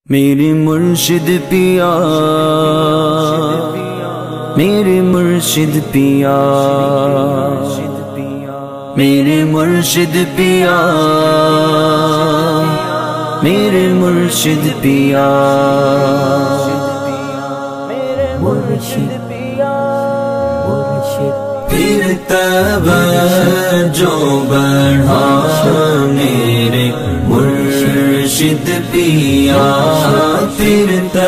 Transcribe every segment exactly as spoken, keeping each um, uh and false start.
میرے مرشد پیا، میرے مرشد پیا، میرے مرشد پیا، میرے مرشد پیا، مرشد پیا، پھر توجہ بڑھا میرے مرشد پیا، پھر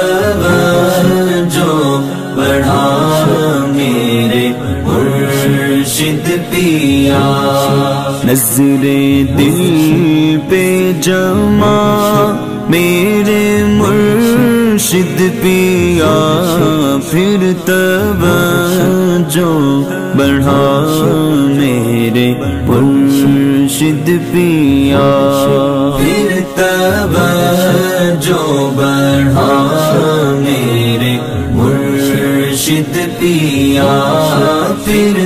توجہ بڑھا میرے مرشد پیا، نظر دل پہ جما میرے مرشد پیا، پھر توجہ بڑھا میرے مرشد پیا، پھر توجہ بڑھا میرے مرشد پیا، پھر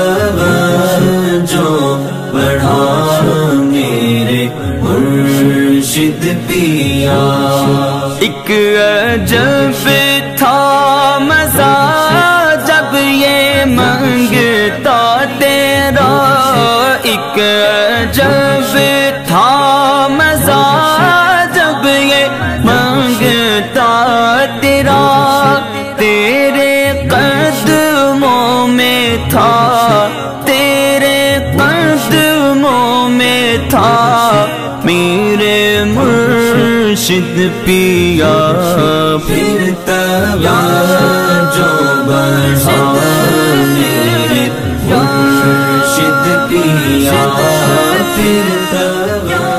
توجہ بڑھا میرے مرشد پیا، ایک عجب تھا مزہ جب یہ منگتا تیرا، ایک عجب تھا مزہ جب یہ منگتا تیرا، تیرے قدموں میں تھا، تیرے قدموں میں تھا میرے مرشد پیا، پھر توجہ بڑھا میرے مرشد پیا، پھر توجہ